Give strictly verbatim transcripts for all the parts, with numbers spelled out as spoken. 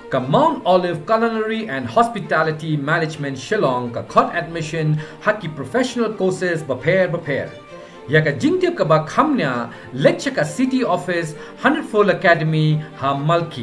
ka Mount Olive Culinary and Hospitality Management Shillong ka khot admission haki professional courses bapair bapair. Ya ka jingtip ka ba khamnya lecture ka City Office one hundred fold Academy ha Malki.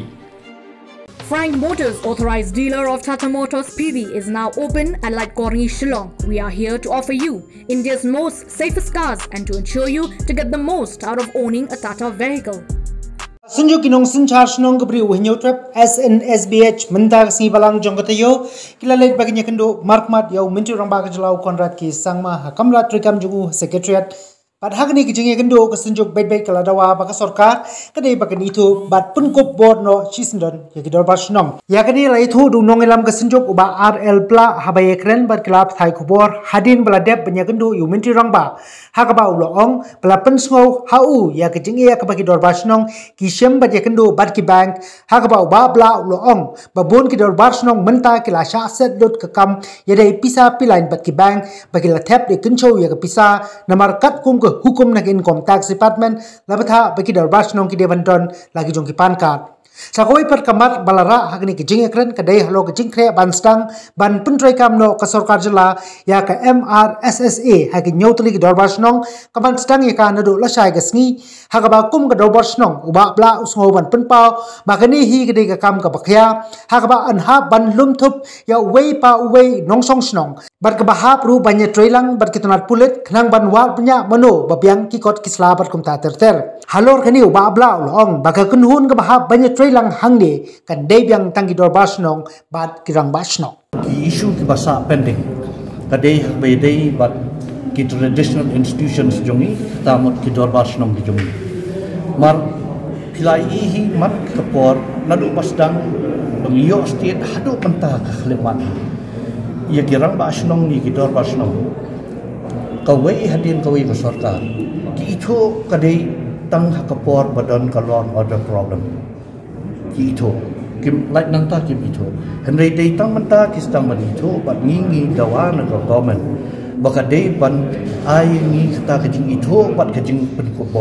Frank Motors, authorized dealer of Tata Motors P V, is now open at Lightcorny, Shillong. We are here to offer you India's most safest cars and to ensure you to get the most out of owning a Tata vehicle. Sunjuk kinong sin charge nong gabri uhinyo trip S N S B H mentag si balang jongkatayo kilalit baginya kendo markmat yau mintu rang baga jalau konrad ki sangma hakamrat trikam jugu secretariat. Pada hari ini kejengnya kendo kesenjuk baik-baik kalau dawa baka sorkar kedai bakan itu bat pun kop board no cisendon ya kedor basnong ya kini lah itu dunong elam kesenjuk uba R L pla habai keren bat kelap thai kubor hadin beladep banyak kendo yu minti rangba hakaba uloong bela pensngau hau ya kejengnya ya kebagi dor basnong kisem bat ya kendo bat ki bank hakaba uba bla uloong babun ki dor basnong menta kila syaset dot kekam ya dai pisa pilain bat ki bank bagi la tap di kencau ya ke pisa namar kat kum hukum nak income tax department labatha bagi dar basnong ki devanton lagi jong ki pan card sakoi per kamar balara hagni ki jing ekran kadai halo ki jing kre ban stang ban puntrai kam no ka sarkar jala ya ka M R S S A hagi nyotli ki dar basnong kaman stang ya ka nado la shai gasni hagaba kum ka dar basnong uba bla usngo ban punpau bagani hi ki ka kam ka bakhya hagaba anha ban lum thup ya wei pa wei nong song snong bar ka bahap ru banya trailang bar ki tunat pulit khnang ban wal punya mano babiang ki kot kisla bar kum ta ter ter halor kani uba bla ulong baga kunhun ka bahap banya lang hangde kan debyang tanggi dor basnong bat kirang basnong ki issue ki basa pending kadai bedai bat ki traditional institutions jongi tamot ki dor basnong ki jongi mar pilai ihi mat kapor nadu pasdang bangyo state hadu pentah ka khlemat ya kirang basnong ni ki dor basnong kawai hadin kawai ka sarkar ki itu kadai tang kapor badan kalon order problem itu kim like nanta kim itu henry day tang menta kistang man itu bat ngingi dawa na government baka day ban ai ngi kata kajing itu bat kajing penkubor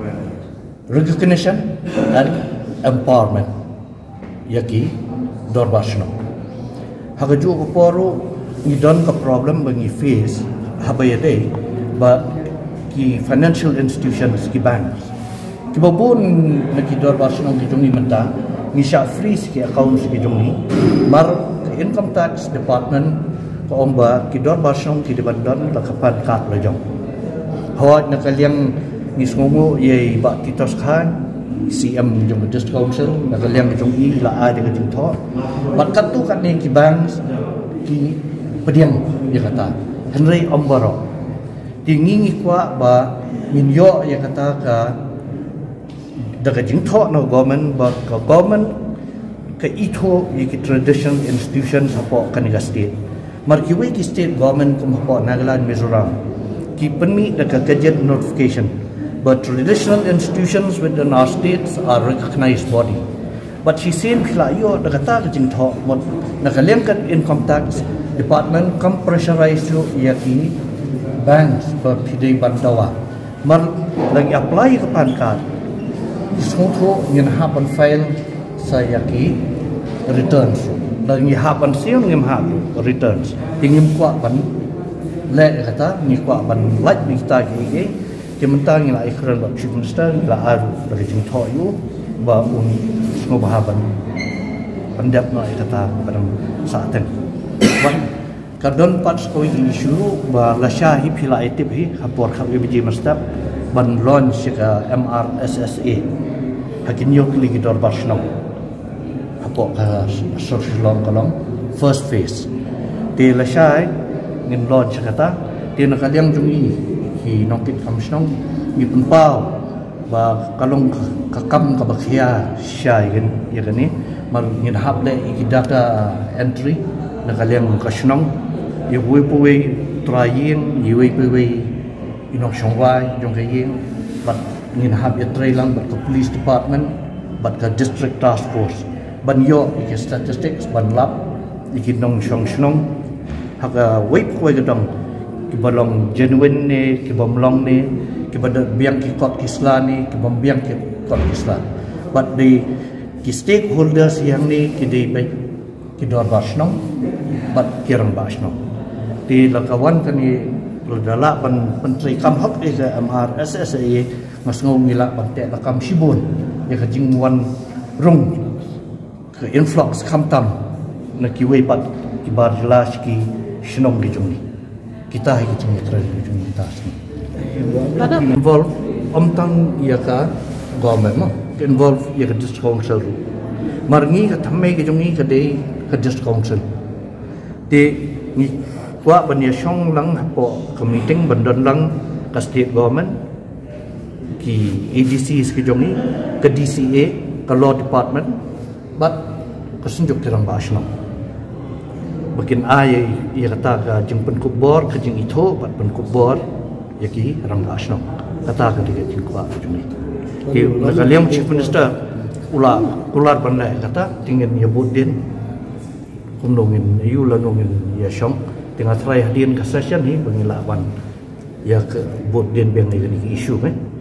recognition and empowerment yaki dorbashno hagaju ko poro ni don ka problem bangi face habaya day ba ki financial institutions ki banks ki babun na ki dorbashno ki jungi menta ngisya free ki account ki jongni mar income tax department ko omba ki dor basong ki debandon la kapan kat la jong hot na kalyang ngisngongo ye ba titos khan C M jong district council na kalyang jong i la a de jing tho bat kat tu kat ni ki bank ki pediang ya kata henry ombaro tingi kwa ba minyo ya kata ka daga jing tho no government ba ka government ka ito ki traditional institutions apo kaniga state mar ki we ki state government kum apo Nagaland Mizoram ki permit daga gadget notification but traditional institutions within our states are recognized body but she same khla yo daga ta jing tho mot nakalem kat income tax department come pressurize yo yaki banks ba pidai bandawa mar lagi apply ke pan card Ismutu ngin hapan file saya ki returns dan ngin hapan seal ngin hap returns tingim kuat ban le kata ni kuat ban like ni kita ki ki kementang ngin la ikran ba chief minister la aru dari jing tho yu ba un ngo bahaban pendap na kata barang saaten ban kadon pat koi issue ba la shahi phila etip hi hapor khab biji mastap ban launch ka M R S S A hakin yok ligi dor basnong apo ka social long kolong first phase te la shai ngin launch kata te na kalyang jungi hi nokit kamsnong mi punpao ba kalong kakam ka bakhya shai gen yagani mar ngin hable iki data entry na kalyang kasnong yewe puwe trying yewe puwe inok shongwai jong kayeng but ngin hab ya trailang but ka police department but ka district task force ban yo iki statistics ban lab iki nong shong shnong haka wait ko gadong ki balong genuine ne ki bomlong ne ki bad biang ki kot kisla ne ki bom biang ki kot kisla but the ki stakeholders yang ni kidi baik kidor basnong bat kirang basnong di lakawan kani ladala ban menteri kamhak ega M R S S A ngasngau ngila ban te lakam sibun ya ka jingwan rung ke influx kamtam na kiwei pat kibar jelas ki shnong gi jungni kita hai ki jungni tra gi jungni ta sni involve omtang ya ka government ma involve ya ka district council marngi ka thamme gi jungni ka de ka district council de ni wa bania shong lang hapo committee bandon lang ka state government ki A D C ki jungni ka D C A ka law department but kasunjuk tirang basno bakin ay ia kata ka jing penkubor ka jing ito bat penkubor yaki rang basno kata ka diga jing kwa jumi ki nakaliam chief minister ula ular bandai kata tingin ya budin kumnongin yu lanongin ya shong tengah try hadin ka session ni bangilawan ya ke budin beng ni isu eh